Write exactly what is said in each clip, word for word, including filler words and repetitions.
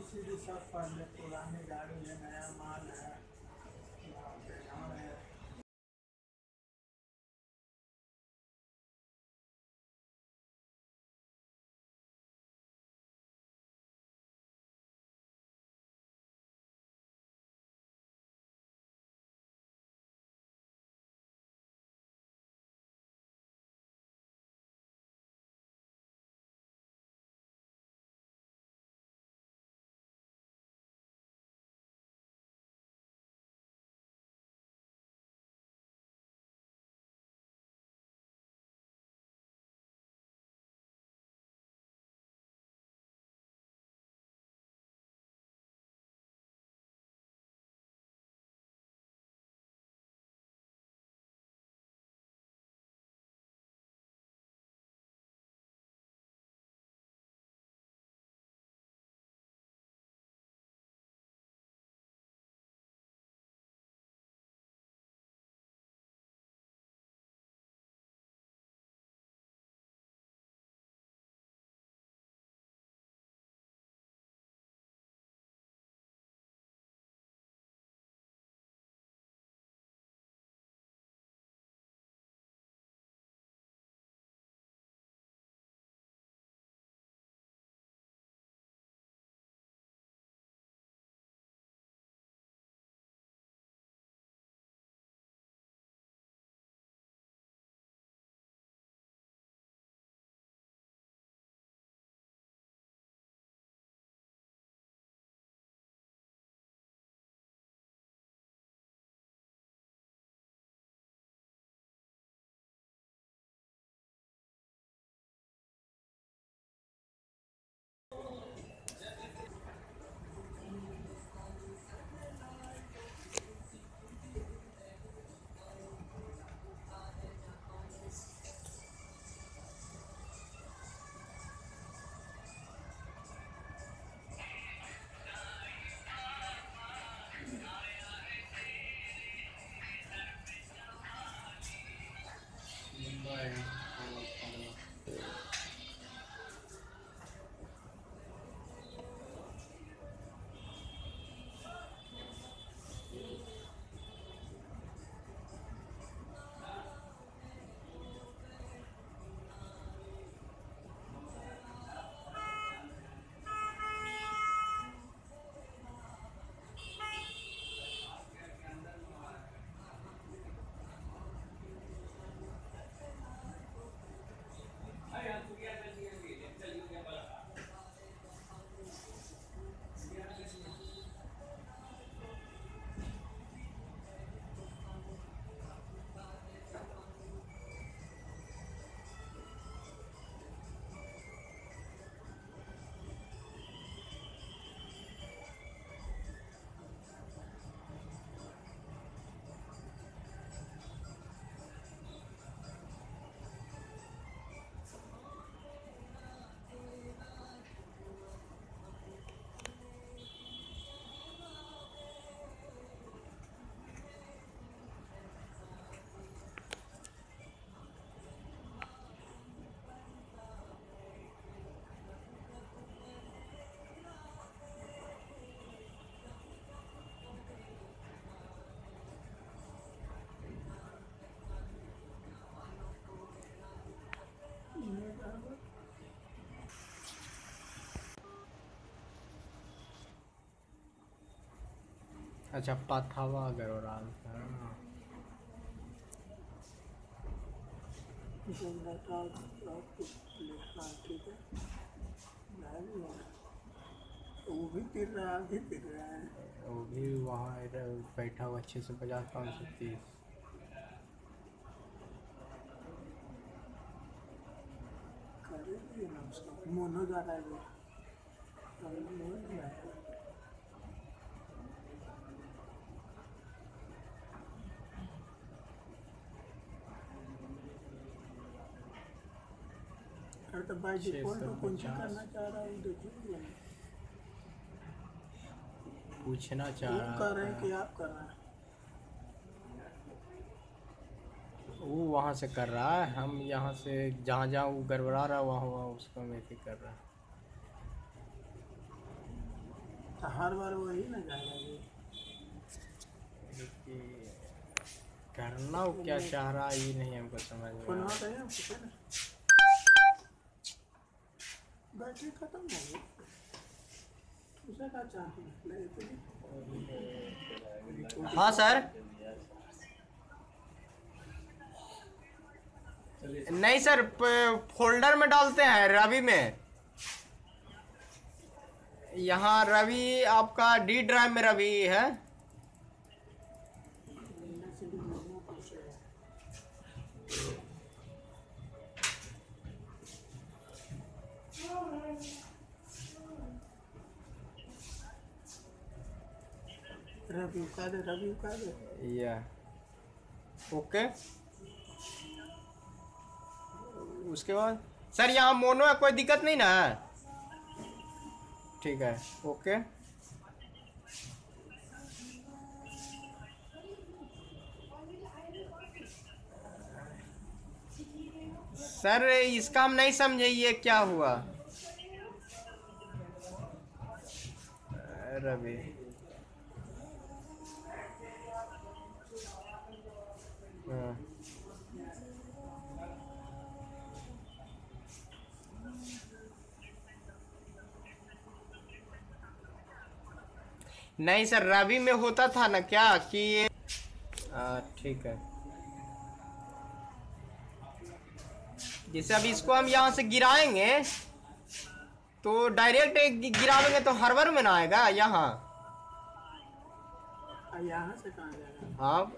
सीधी सब पढ़ ले, पुरानी गाड़ी है, नया माल है, गाँव पे गाँव है। अच्छा पाथावा गरोराल हाँ। गंगा का हाँ ठीक है, वो भी तिर रहा है, भी तिर रहा है। वो भी वहाँ इधर बैठा हुआ छः सौ पचास पाँच सौ तीस। करेंगे ना उसको, मोनो जा रहा है वो, अभी मोनो जा रहा है। अरे तो बाई छः डिफॉल्ट सौ तो कौन सी पचास करना चाह रहा है वो देखिए ना। पूछना चाह वो रहा कर रहे हैं था। कि आप कर रहे हैं? वो वहाँ से कर रहा है, हम यहाँ से जहाँ जहाँ वो गड़बड़ा रहा वहाँ वहाँ उसको मैं भी कर रहा है। तो हर बार वही ना जाएगा ये। देखिए करना वो क्या चाह रहा है ये नहीं हमको समझ में आ फोन रहा। आता है आपको ना, बैटरी खत्म हो गई, उसे क्या चाहते हैं ले तो जी। हाँ सर, नहीं सर फोल्डर में डालते हैं रवि में। यहाँ रवि आपका डी ड्राइव में रवि है। रवि का दे, रवि का दे। या ओके, उसके बाद सर यहाँ मोनो है, कोई दिक्कत नहीं ना है? ठीक है ओके। सर इसका हम नहीं समझे ये क्या हुआ। रवि हाँ। नहीं सर रवि में होता था ना क्या कि ये ठीक है। जैसे अब इसको हम यहाँ से गिराएंगे तो डायरेक्ट गिरावेंगे तो हर्वर में ना आएगा यहाँ। यहाँ से कहाँ जाएगा? हाँ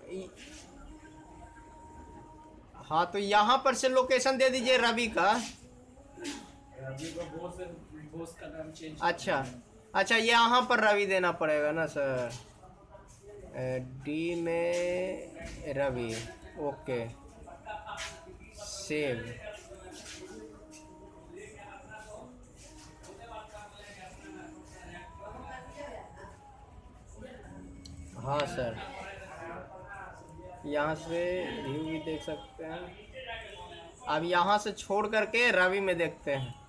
हाँ तो यहाँ पर से लोकेशन दे दीजिए रवि का। रवि का बॉस बॉस का नाम चेंज। अच्छा अच्छा ये यहाँ पर रवि देना पड़ेगा ना सर। डी में रवि ओके सेव। हाँ सर यहाँ से व्यू भी देख सकते हैं। अब यहाँ से छोड़ करके रवि में देखते हैं।